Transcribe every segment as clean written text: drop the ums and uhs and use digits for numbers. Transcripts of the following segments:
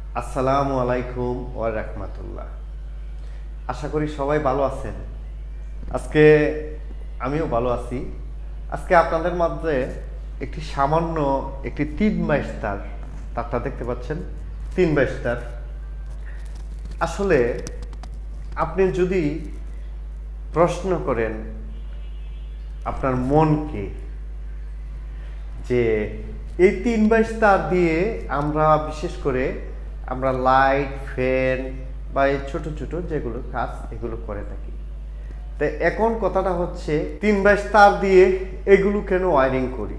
আসসালামু আলাইকুম ওয়া রাহমাতুল্লাহ। আশা করি সবাই ভালো আছেন। আজকে আমিও ভালো আছি। আজকে আপনাদের মধ্যে একটি সামান্য একটি 3 তারটা দেখতে পাচ্ছেন, 3 তার। আসলে আপনি যদি প্রশ্ন করেন আপনার মনকে যে এই 3 তার দিয়ে আমরা বিশেষ করে আমরা লাইট, ফ্যান বা এই ছোট ছোট যেগুলো কাজ এগুলো করে থাকি। তো এখন কথাটা হচ্ছে 3 তার দিয়ে এগুলো কেন ওয়ারিং করি,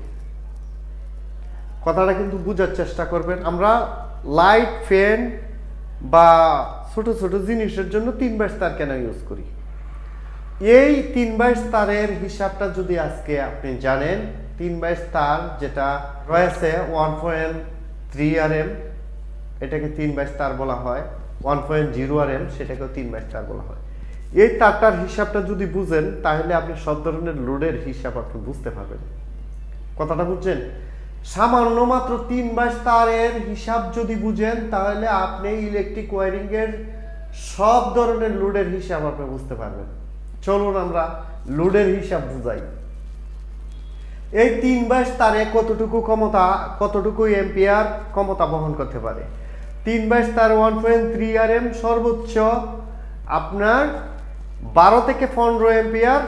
কথাটা কিন্তু বোঝার চেষ্টা করবেন। আমরা লাইট, ফ্যান বা ছোট ছোট জিনিসের জন্য 3 তার কেন ইউজ করি, এই 3 তারের হিসাবটা যদি আজকে আপনি জানেন, 3 তার যেটা রয়েছে 1.3 RM, এটাকে 3 তার বলা হয়। 1.0 RM সেটাকেও 3 তার বলা হয়। এই তারটার হিসাবটা যদি বুঝেন তাহলে আপনি সব ধরনের লোডের হিসাব আপনি বুঝতে পারবেন। কথাটা বুঝছেন? সামান্য মাত্র 3 তারের হিসাব যদি বুঝেন তাহলে আপনি ইলেকট্রিক ওয়ারিং এর সব ধরনের লোডের হিসাব আপনি বুঝতে পারবেন। চলুন আমরা লোডের হিসাব বুঝাই। এই 3 তারে কতটুকু ক্ষমতা, কতটুকু এম্পিয়ার ক্ষমতা বহন করতে পারে? 3 তার 1.3 RM সর্বোচ্চ আপনার 12 থেকে 15 এম্পিয়ার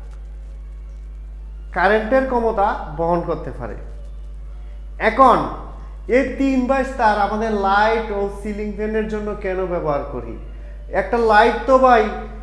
কারেন্টের ক্ষমতা বহন করতে পারে। এখন এই 3 তার আমাদের লাইট ও সিলিং ফ্যানের জন্য কেন ব্যবহার করি? একটা লাইট তো ভাই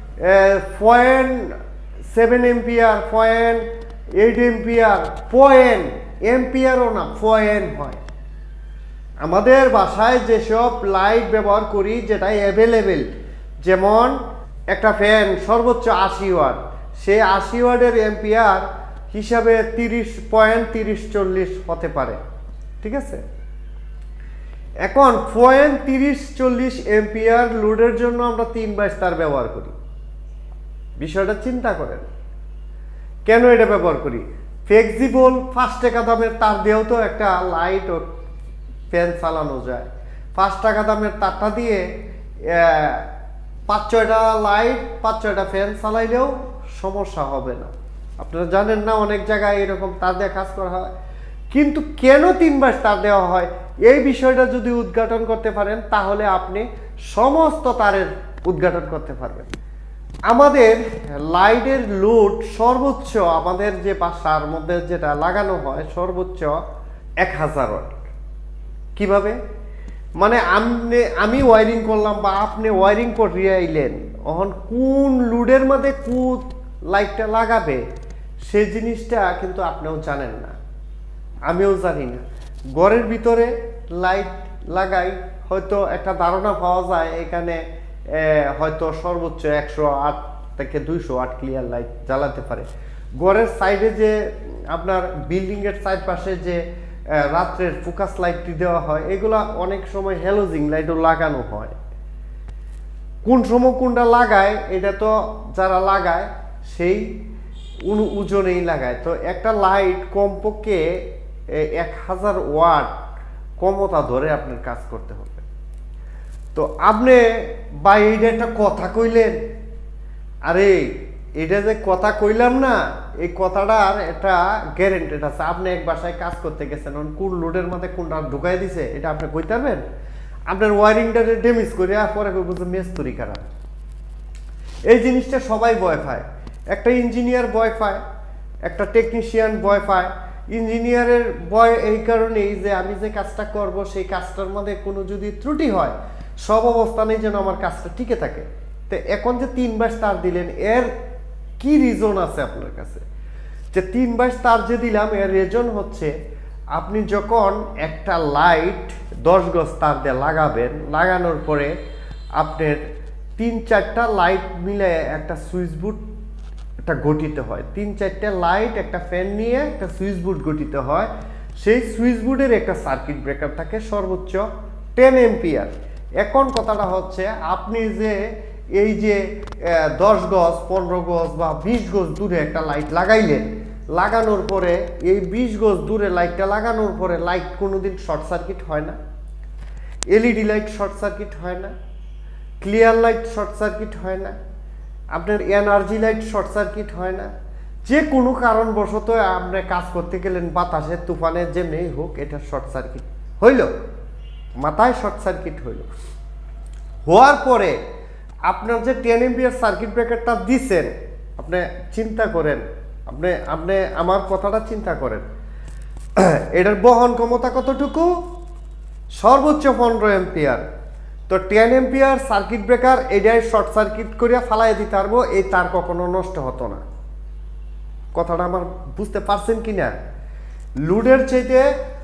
0.7 এম্পিয়ার, 0.8 এম্পিয়ার, এম্পিয়ারও না, পয়েন্ট হয়। আমাদের বাসায় যেসব লাইট ব্যবহার করি যেটা অ্যাভেলেবেল, যেমন একটা ফ্যান সর্বোচ্চ 80 ওয়াট, সেই 80 ওয়াটের এম্পিয়ার হিসাবে 30.30-40 হতে পারে, ঠিক আছে? এখন 0.30-40 এম্পিয়ার লোডের জন্য আমরা 3 তার ব্যবহার করি। বিষয়টা চিন্তা করেন, কেন এটা ব্যবহার করি? ফ্লেক্সিবল 5 টাকা দামের তার দিয়েও তো একটা লাইট ও ফ্যান চালানো যায়। 5 টাকা দামের তারটা দিয়ে 5-6টা লাইট, 5-6টা ফ্যান চালাইলেও সমস্যা হবে না। আপনারা জানেন না, অনেক জায়গায় এরকম তার দিয়ে কাজ করা হয়। কিন্তু কেন 3 তার দেওয়া হয়, এই বিষয়টা যদি উদ্ঘাটন করতে পারেন তাহলে আপনি সমস্ত তারের উদ্ঘাটন করতে পারবেন। আমাদের লাইটের লোড সর্বোচ্চ আমাদের যে বাসার মধ্যে যেটা লাগানো হয় সর্বোচ্চ 1000 ওয়াট। কিভাবে? মানে আমি ওয়ারিং করলাম বা আপনি ওয়ারিং করিয়ে আইলেন, এখন কোন লোডের মধ্যে কোন লাইটটা লাগাবে সেই জিনিসটা কিন্তু আপনিও জানেন না, আমিও জানি না। ঘরের ভিতরে লাইট লাগাই, হয়তো একটা ধারণা পাওয়া যায় এখানে হয়তো সর্বোচ্চ 108 থেকে 200 ওয়াট ক্লিয়ার লাইট জ্বালাতে পারে। ঘরের সাইডে যে আপনার বিল্ডিং এর সাইড পাশে যে রাত্রের ফোকাস লাইটটি দেওয়া হয়, এগুলা অনেক সময় হ্যালোজিং লাইটও লাগানো হয়। কোন সময় কোনটা লাগায় এটা তো যারা লাগায় সেই ওজনেই লাগায়। তো একটা লাইট কমপক্ষে 1000 ওয়াট ক্ষমতা ধরে আপনার কাজ করতে হবে। তো আপনি বা এইটা একটা কথা কইলেন, আরে এটা যে কথা কইলাম না, এই কথাটার একটা গ্যারেন্টেড আছে। আপনি এক বাসায় কাজ করতে গেছেন, কোন লোডের মধ্যে কোনটা ঢুকাই দিছে এটা আপনি কইতে পারবেন? আপনার ওয়ারিংটা ড্যামেজ করে পরে বুঝে মেস্তরি খারাপ। এই জিনিসটা সবাই ভয় পায়, একটা ইঞ্জিনিয়ার ভয় পায়, একটা টেকনিশিয়ান ভয় পায়। ইঞ্জিনিয়ারের ভয় এই কারণেই যে আমি যে কাজটা করব সেই কাজটার মধ্যে কোনো যদি ত্রুটি হয় সব অবস্থানেই যেন আমার কাজটা টিকে থাকে। তো এখন যে 3 তার দিলেন, এর কি রিজন আছে আপনার কাছে? যে 3 তার যে দিলাম এর রিজন হচ্ছে আপনি যখন একটা লাইট 10 গজ তার দিয়ে লাগাবেন, লাগানোর পরে আপনার 3-4টা লাইট মিলে একটা সুইচ বোর্ড একটা গঠিত হয়। 3-4টা লাইট একটা ফ্যান নিয়ে একটা সুইচ বোর্ড গঠিত হয়। সেই সুইচ বোর্ডের একটা সার্কিট ব্রেকার থাকে সর্বোচ্চ 10 এম্পিয়ার। এখন কথাটা হচ্ছে আপনি যে এই যে 10 গজ, 15 গজ বা 20 গজ দূরে একটা লাইট লাগাইলেন, লাগানোর পরে এই 20 গজ দূরে লাইটটা লাগানোর পরে লাইট কোনোদিন শর্ট সার্কিট হয় না। এলইডি লাইট শর্ট সার্কিট হয় না, ক্লিয়ার লাইট শর্ট সার্কিট হয় না, আপনার এনার্জি লাইট শর্ট সার্কিট হয় না। যে কোনো কারণবশত আপনি কাজ করতে গেলেন বাতাসের তুফানের যেমনি হোক, এটা শর্ট সার্কিট হইল, মাথায় শর্ট সার্কিট হইল। হওয়ার পরে আপনার যে 10 এম্পিয়ার সার্কিট ব্রেকারটা দিচ্ছেন, আপনি চিন্তা করেন, আপনি আমার কথাটা চিন্তা করেন, এটার বহন ক্ষমতা কতটুকু? সর্বোচ্চ 15 এম্পিয়ার। তো 10 এম্পিয়ার সার্কিট ব্রেকার এটাই শর্ট সার্কিট করিয়া ফালাই দিতে পারবো, এই তার কখনো নষ্ট হতো না। কথাটা আমার বুঝতে পারছেন কি না? লোডের চাইতে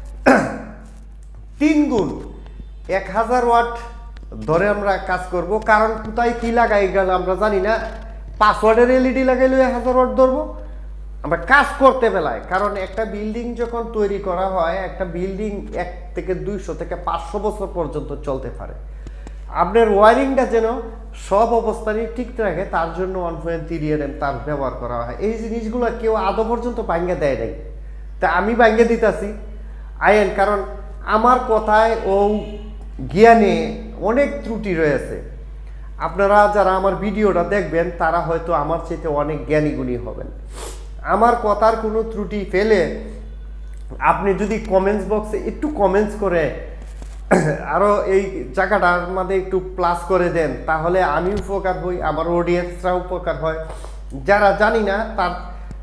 3 গুণ 1000 ওয়াট ধরে আমরা কাজ করব। কারণ কোথায় কি লাগাই গেল আমরা জানি না, 5 ওয়াটের এলইডি লাগাইলে 1000 ওয়াট ধরবো আমরা কাজ করতে বেলায়। কারণ একটা বিল্ডিং যখন তৈরি করা হয়, একটা বিল্ডিং 1 থেকে 200 থেকে 500 বছর পর্যন্ত চলতে পারে। আপনার ওয়ারিংটা যেন সব অবস্থায় ঠিক থাকে, তার জন্য 1.3 mm তার ব্যবহার করা হয়। এই জিনিসগুলো কেউ আদৌ পর্যন্ত ভাঙ্গে দেয় নাই, তা আমি ভাঙ্গে দিতেছি আইন, কারণ আমার কথায় ও জ্ঞানে অনেক ত্রুটি রয়েছে। আপনারা যারা আমার ভিডিওটা দেখবেন তারা হয়তো আমার চাইতে অনেক জ্ঞানী গুণী হবেন। আমার কথার কোনো ত্রুটি ফেলে আপনি যদি কমেন্টস বক্সে একটু কমেন্টস করে আরও এই জায়গাটার মধ্যে একটু প্লাস করে দেন, তাহলে আমি উপকার হই, আমার অডিয়েন্সরা উপকার হয়। যারা জানি না তার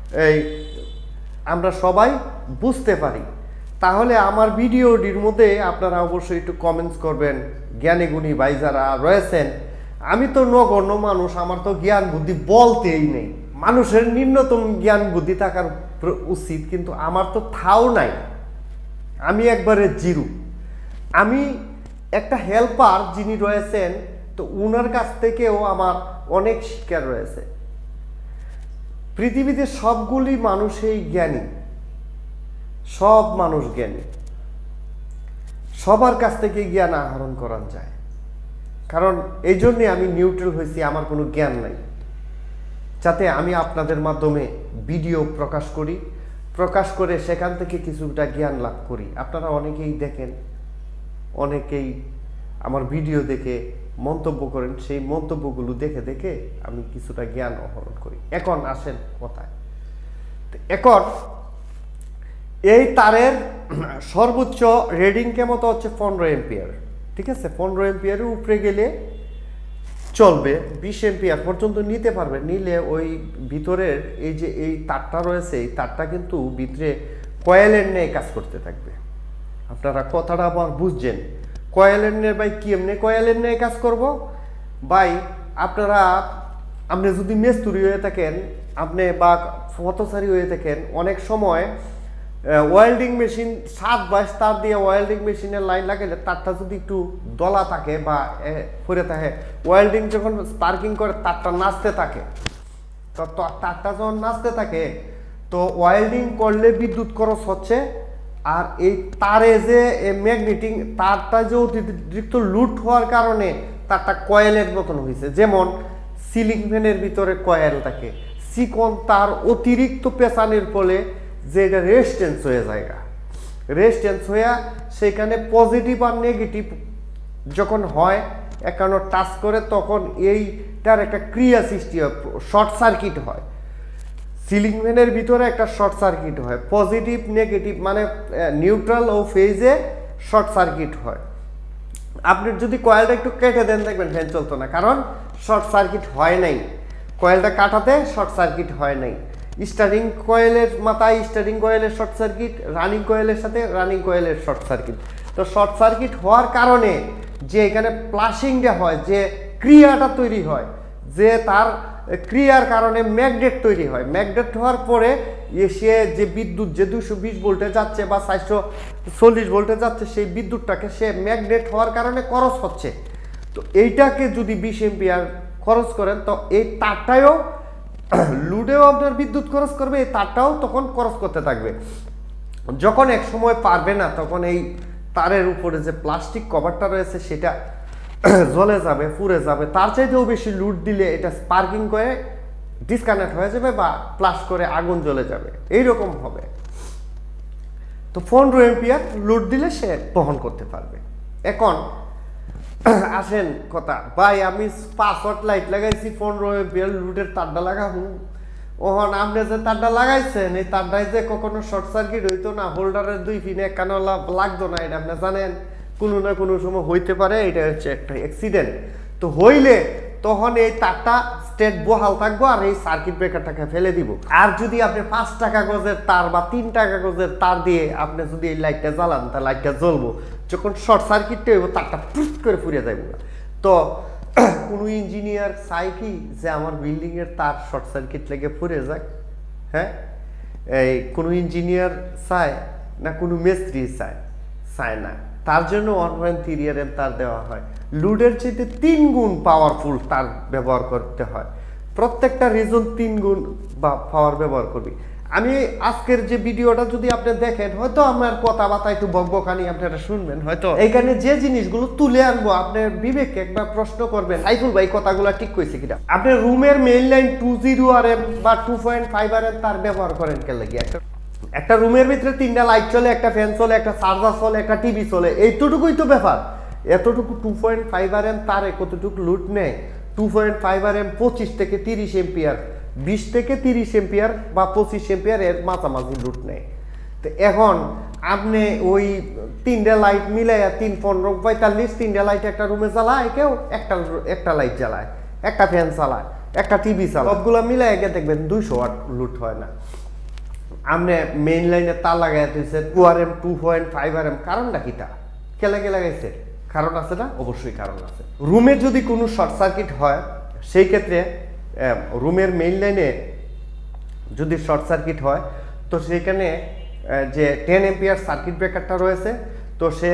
আমরা সবাই বুঝতে পারি। তাহলে আমার ভিডিওটির মধ্যে আপনারা অবশ্যই একটু কমেন্টস করবেন। জ্ঞানী গুণী ভাই যারা রয়েছেন, আমি তো নগণ্য মানুষ, আমার তো জ্ঞান বুদ্ধি বলতেই নেই। মানুষের নিম্নতম জ্ঞান বুদ্ধি থাকার উচিত, কিন্তু আমার তো থাও নাই, আমি একবারে জিরো। আমি একটা হেল্পার যিনি রয়েছেন, তো উনার কাছ থেকেও আমার অনেক শিক্ষা রয়েছে। পৃথিবীতে সবগুলি মানুষই জ্ঞানী, সব মানুষ জ্ঞানী, সবার কাছ থেকে জ্ঞান আহরণ করা যায়। কারণ এই জন্যে আমি নিউট্রাল হয়েছি, আমার কোনো জ্ঞান নাই, যাতে আমি আপনাদের মাধ্যমে ভিডিও প্রকাশ করি, প্রকাশ করে সেখান থেকে কিছুটা জ্ঞান লাভ করি। আপনারা অনেকেই দেখেন, অনেকেই আমার ভিডিও দেখে মন্তব্য করেন, সেই মন্তব্যগুলো দেখে দেখে আমি কিছুটা জ্ঞান আহরণ করি। এখন আসেন কথায়। এখন এই তারের সর্বোচ্চ রিডিং ক্ষমতা হচ্ছে 15 এম্পিয়ার, ঠিক আছে? 15 এম্পিয়ারের উপরে গেলে চলবে, 20 এম্পিয়ার পর্যন্ত নিতে পারবে। নিলে ওই ভিতরের এই যে এই তারটা রয়েছে, এই তারটা কিন্তু ভিতরে কয়েলের ন্যায় কাজ করতে থাকবে। আপনারা কথাটা আবার বুঝছেন, কয়েলের ন্যায় ভাই কি এমনি কয়েলের ন্যায় কাজ করব ভাই? আপনি যদি মেস্তুরি হয়ে থাকেন, আপনি বা পথচারী হয়ে থাকেন, অনেক সময় ওয়েল্ডিং মেশিন 7 তার দিয়ে ওয়েল্ডিং মেশিনের লাইন লাগাইলে তারটা যদি একটু দলা থাকে বা পরে থাকে, ওয়েল্ডিং যখন স্পার্কিং করে তারটা নাচতে থাকে, তো তারটা যখন নাচতে থাকে, তো ওয়েল্ডিং করলে বিদ্যুৎ খরচ হচ্ছে। আর এই তারে যে ম্যাগনেটিং তারটা যে অতিরিক্ত লুট হওয়ার কারণে তারটা কয়েলের মতন হয়েছে। যেমন সিলিং ফ্যানের ভিতরে কয়েল থাকে, চিকন তার অতিরিক্ত পেঁচানোর ফলে যে এটা রেজিস্ট্যান্স হয়ে যায়, রেজিস্ট্যান্স হয়ে সেখানে পজিটিভ আর নেগেটিভ যখন হয় একানো টাচ করে, তখন এইটার একটা ক্রিয়া সৃষ্টি হয়, শর্ট সার্কিট হয়। সিলিং ফ্যানের ভিতরে একটা শর্ট সার্কিট হয়, পজিটিভ নেগেটিভ মানে নিউট্রাল ও ফেজে শর্ট সার্কিট হয়। আপনি যদি কয়েলটা একটু কেটে দেন দেখবেন ফ্যান চলতো না, কারণ শর্ট সার্কিট হয় নাই, কয়েলটা কাটাতে শর্ট সার্কিট হয় নাই। স্টার্টিং কয়েলের মাথায় স্টার্টিং কয়েলের শর্ট সার্কিট, রানিং কয়েলের সাথে রানিং কয়েলের শর্ট সার্কিট। তো শর্ট সার্কিট হওয়ার কারণে যে এখানে প্লাশিংটা হয়, যে ক্রিয়াটা তৈরি হয়, যে তার ক্রিয়ার কারণে ম্যাগনেট তৈরি হয়। ম্যাগনেট হওয়ার পরে সে যে বিদ্যুৎ যে 220 ভোল্টে যাচ্ছে বা 440 ভোল্টে যাচ্ছে, সেই বিদ্যুৎটাকে সে ম্যাগনেট হওয়ার কারণে খরচ হচ্ছে। তো এইটাকে যদি 20 এম্পিয়ার খরচ করেন, তো এই তারটাও লুডেও আপনার বিদ্যুৎ খরচ করবে, এই তারটাও তখন খরচ করতে থাকবে। যখন এক সময় পারবে না, তখন এই তারের উপরে যে প্লাস্টিক কভারটা রয়েছে সেটা জ্বলে যাবে, পুড়ে যাবে। তার চাইতেও বেশি লুড দিলে এটা স্পার্কিং করে ডিসকানেক্ট হয়ে যাবে বা প্লাস করে আগুন জ্বলে যাবে, এইরকম হবে। তো 15 এম্পিয়ার লুড দিলে সে বহন করতে পারবে। এখন আসেন কথা ভাই, আমি 5 ওয়াট লাইট লাগাইছি, 15 এম্পিয়ার লুটের তারটা লাগাবো। ওহন আপনি যে তারটা লাগাইছেন এই তারটায় যে কখনো শর্ট সার্কিট হইতো না, হোল্ডারের 2 পিনে একখানা লাগতো না, এটা আপনি জানেন কোনো না কোনো সময় হইতে পারে, এটা হচ্ছে একটা অ্যাক্সিডেন্ট। তো হইলে তখন এই তারটা স্টেট বহাল থাকবো আর এই সার্কিট ব্রেকারটাকে ফেলে দিব। আর যদি আপনি 5 টাকা গজের তার বা 3 টাকা গজের তার দিয়ে আপনি যদি এই লাইটটা জ্বালান, তা লাইটটা জ্বলবো, যখন শর্ট সার্কিটটা হইব তারটা ফুস করে ফুরিয়ে যাইব। তো কোনো ইঞ্জিনিয়ার চাই কি যে আমার বিল্ডিং এর তার শর্ট সার্কিট লেগে ফুরে যাক? হ্যাঁ, এই কোনো ইঞ্জিনিয়ার চায় না, কোনো মিস্ত্রি চায় না। তার জন্য 1.3 এর তার দেওয়া হয়। লুডের চেয়ে 3 গুণ পাওয়ারফুল তার ব্যবহার করতে হয়। প্রত্যেকটা রিজন 3 গুণ বা পাওয়ার ব্যবহার করবি। আমি আজকের যে ভিডিওটা যদি আপনি দেখেন, হয়তো আমার কথাবার্তা একটু বকবকানি আপনারা শুনবেন, হয়তো এইখানে যে জিনিসগুলো তুলে আনবো আপনার বিবেককে একবার প্রশ্ন করবেন, সাইফুল ভাই কথাগুলো ঠিক কইছে কিনা। আপনি রুমের মেইন লাইন 20 RM বা 2.5 RM তার ব্যবহার করেন কে লাগি? একটা রুমের ভিতরে 3টা লাইট চলে, একটা ফ্যান চলে, একটা চার্জার চলে, একটা টিভি চলে, এইটুকুই তো ব্যাপার। এতটুকু 2.5 RM তারে কতটুকু লুট নেয়? 2.5 RM 25 থেকে 30 এম্পিয়ার, 20 থেকে 30 এম্পিয়ার বা 25 এম্পিয়ার এর মাঝামাঝি লুট নেয়। তো এখন আপনি ওই 3টা লাইট মিলাইয়া 3 15 45 3টা লাইট একটা রুমে জ্বালায়, কেউ একটা লাইট জ্বালায়, একটা ফ্যান চালায়, একটা টিভি চালায়, সবগুলো মিলাই গিয়ে দেখবেন 200 ওয়াট লুট হয় না। আপনি মেইন লাইনে তার লাগাই দিয়েছেন 2 RM 2.5 RM, কারণটা কিটা? কে লাগাইছে? কারণ আছে না? অবশ্যই কারণ আছে। রুমে যদি কোনো শর্ট সার্কিট হয়, সেই ক্ষেত্রে রুমের মেইন লাইনে যদি শর্ট সার্কিট হয়, তো সেইখানে যে 10 এম্পিয়ার সার্কিট ব্রেকারটা রয়েছে, তো সে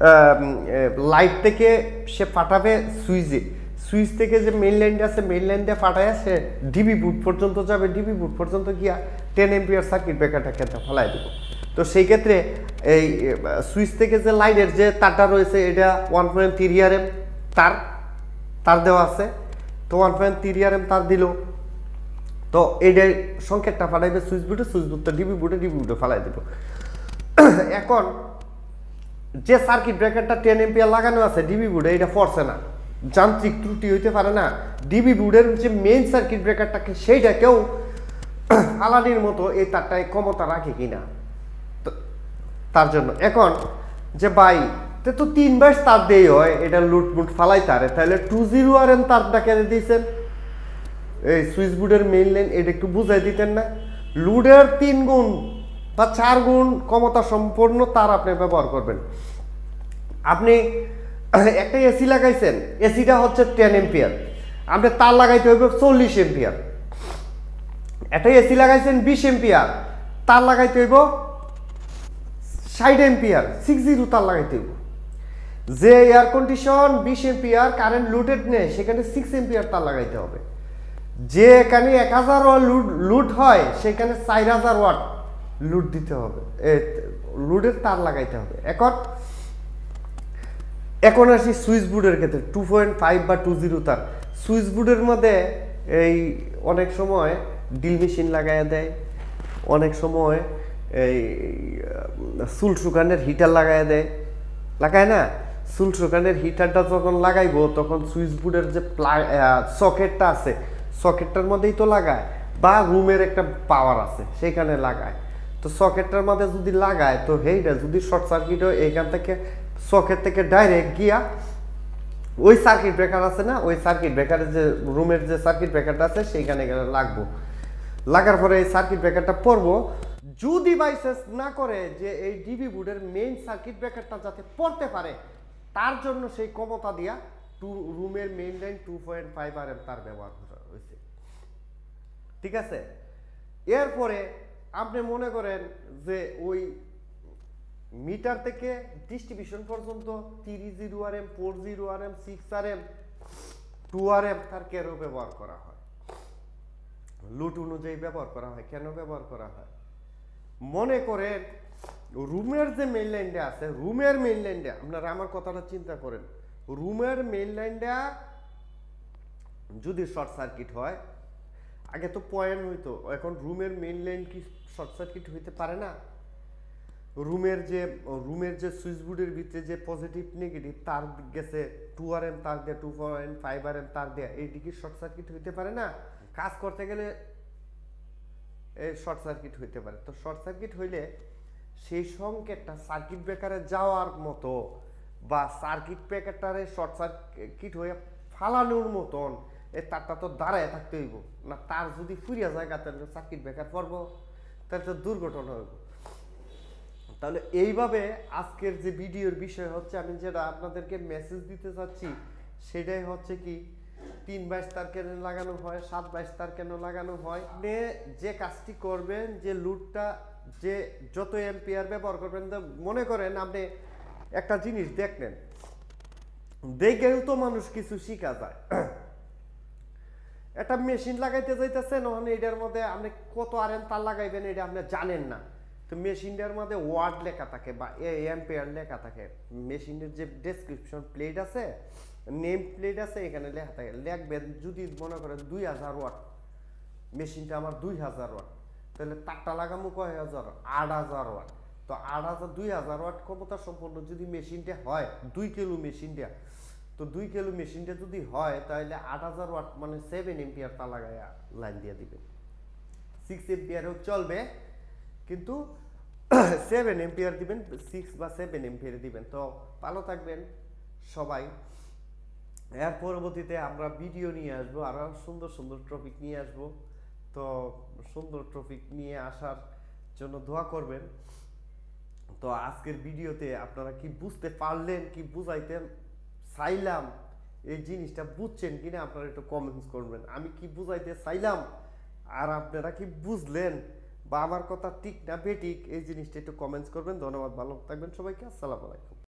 লাইট থেকে সে ফাটাবে সুইচ থেকে যে মেইন লাইনটা আছে, মেইন লাইনটা ফাটায় সে ডিবি বুট পর্যন্ত যাবে, ডিবি বুট পর্যন্ত গিয়া 10 এম্পিয়ার সার্কিট ব্রেকারটা খেতে ফেলাই দেব। তো সেই ক্ষেত্রে এই সুইচ থেকে যে লাইনের যে তারটা রয়েছে, এটা 1.3 RM তার দেওয়া আছে। তো 1.3 RM তার দিল, তো এইটাই সংকেতটা ফাটাইবে সুইচ বুটে ডিবি বুটে ফালাই দেব। এখন যে সার্কিট ব্রেকারটা 10 এম্পিয়ার লাগানো আছে ডিবি বুটে, এটা পড়ছে না, যান্ত্রিক ত্রুটি হইতে পারে না, ডিবি বুটের যে মেইন সার্কিট ব্রেকারটাকে সেইটা কেউ আলানির মতো এই তারটায় ক্ষমতা রাখে কিনা, তার জন্য। এখন যে ভাই তো 3 বাইশ তার দেই হয়, এটা লুটমুট ফালাই তারে, তাহলে 20 RM তারটা কেন দিয়েছেন? এই সুইচ বোর্ডের মেইন লাইন, এটা একটু বুঝাই দিতেন না? লুডের 3 গুণ বা 4 গুণ ক্ষমতা সম্পন্ন তার আপনি ব্যবহার করবেন। আপনি একটা এসি লাগাইছেন, এসিটা হচ্ছে 10 এম্পিয়ার, আপনি তার লাগাইতে হইবে 40 এম্পিয়ার। একটা এসি লাগাইছেন 20 এম্পিয়ার, তার লাগাইতে হইব 60 এম্পিয়ার, 60 তার লাগাইতে হইব। যে এয়ার কন্ডিশন 20 এম্পিয়ার কারেন্ট লুটেড নেই, সেখানে 6 এম্পিয়ার তার লাগাইতে হবে। যে এখানে 1000 ওয়াট লুট হয়, সেখানে 4000 ওয়াট লুট দিতে হবে, লুটের তার লাগাইতে হবে। এখন আসি সুইচ বোর্ডের ক্ষেত্রে 2.5 বা 20 তার। সুইচ বোর্ডের মধ্যে এই অনেক সময় ড্রিল মেশিন লাগাইয়া দেয়, অনেক সময় এই চুল শুকানের হিটার লাগাইয়া দেয়, লাগায় না? চুল শুকানের হিটারটা যখন লাগাইবো, তখন সুইচ বোর্ডের যে সকেটটা আছে, সকেটটার মধ্যেই তো লাগায়, বা রুমের একটা পাওয়ার আছে সেখানে লাগায়। তো সকেটটার মধ্যে যদি লাগায়, তো সেইটা যদি শর্ট সার্কিট হয়, এইখান থেকে সকেট থেকে ডাইরেক্ট গিয়া ওই সার্কিট ব্রেকার আছে না, ওই সার্কিট ব্রেকারের যে রুমের যে সার্কিট ব্রেকারটা আছে সেইখানে লাগবো। লাগার পরে এই সার্কিট ব্রেকারটা পড়বো। যদি বাইসেন্স না করে যে এই ডিবি বোর্ডের মেইন সার্কিট ব্রেকারটা যাতে পড়তে পারে, তার জন্য সেই ক্ষমতা দিয়া রুমের মেইন লাইন 2.5 RM তার ব্যবহার করা হয়েছে। ঠিক আছে? এরপরে আপনি মনে করেন যে ওই মিটার থেকে ডিস্ট্রিবিউশন পর্যন্ত 30 RM 40 RM 6 RM 2 RM তার কেন ব্যবহার করা হয়? লুট অনুযায়ী ব্যবহার করা হয়। কেন ব্যবহার করা হয়? মনে করেন রুমের যে মেইন লাইনটা আছে, রুমের মেইন লাইনটা, আপনারা আমার কথাটা চিন্তা করেন, রুমের মেইন লাইনটা যদি শর্ট সার্কিট হয়, আগে তো পয়েন্ট হইতো, এখন রুমের মেইন লাইন কি শর্ট সার্কিট হইতে পারে না? রুমের যে সুইচ বোর্ডের ভিতরে যে পজিটিভ নেগেটিভ তার গেছে 2 RM তার দিয়ে 2 4 5 RM তার দিয়ে এইদিকে শর্ট সার্কিট হইতে পারে না, কাজ করতে গেলে এই শর্ট সার্কিট হইতে পারে। তো শর্ট সার্কিট হইলে সেই সংকেতটা সার্কিট ব্রেকারে যাওয়ার মতো বা সার্কিট ব্রেকারটারে শর্ট সার্কিট হয়ে ফালানোর মতন এই তারটা তো দাঁড়ায় থাকতে হইব না, তার যদি ফুরিয়া যায় তাহলে সার্কিট ব্রেকার পড়বো, তাহলে তো দুর্ঘটনা হইব। তাহলে এইভাবে আজকের যে ভিডিওর বিষয় হচ্ছে, আমি যেটা আপনাদেরকে মেসেজ দিতে চাচ্ছি সেটাই হচ্ছে কি 3 22 তার কেন লাগানো হয়, 7 22 তার কেন লাগানো হয়। আপনি যে কাজটি করবেন, যে লুডটা যে যত এম্পিয়ার ব্যবহার করবেন, মনে করেন আপনি একটা জিনিস দেখলেন, দেখেও তো মানুষ কিছু শিখা যায়। একটা মেশিন লাগাইতে যাইতেছেন, ওখানে এটার মধ্যে আপনি কত RM তার লাগাইবেন এটা আপনি জানেন না, তো মেশিনটার মধ্যে ওয়ার্ড লেখা থাকে বা এম্পিয়ার লেখা থাকে, মেশিনের যে ডেসক্রিপশন প্লেট আছে, নেম প্লেট আছে, এখানে লেখা থাকে। লিখবেন যদি মনে করেন 2000 ওয়াট, মেশিনটা আমার 2000 ওয়াট, তাহলে তারটা লাগামো কয় হাজার, 8000 ওয়াট। তো 2000 ওয়াট ক্ষমতা সম্পন্ন যদি মেশিনটা হয়, 2 কিলো মেশিনটা, তো 2 কিলো মেশিনটা যদি হয় তাহলে 8000 ওয়াট মানে 7 এম্পিয়ার তা লাগাইয়া লাইন দিয়ে দিবেন। 6 এম্পিয়ারও চলবে, কিন্তু 7 এম্পিয়ার দিবেন, 6 বা 7 এম্পিয়ার দিবেন। তো ভালো থাকবেন সবাই। এর পরবর্তীতে আমরা ভিডিও নিয়ে আসবো, আরো সুন্দর সুন্দর টপিক নিয়ে আসবো। তো সুন্দর টপিক নিয়ে আসার জন্য দোয়া করবেন। তো আজকের ভিডিওতে আপনারা কি বুঝতে পারলেন, কি বুঝাইতে চাইলাম, এই জিনিসটা বুঝছেন কিনা আপনারা একটু কমেন্টস করবেন। আমি কি বুঝাইতে চাইলাম আর আপনারা কি বুঝলেন, বা আমার কথা ঠিক না বেঠিক, এই জিনিসটা একটু কমেন্টস করবেন। ধন্যবাদ, ভালো থাকবেন সবাইকে, আসসালামু আলাইকুম।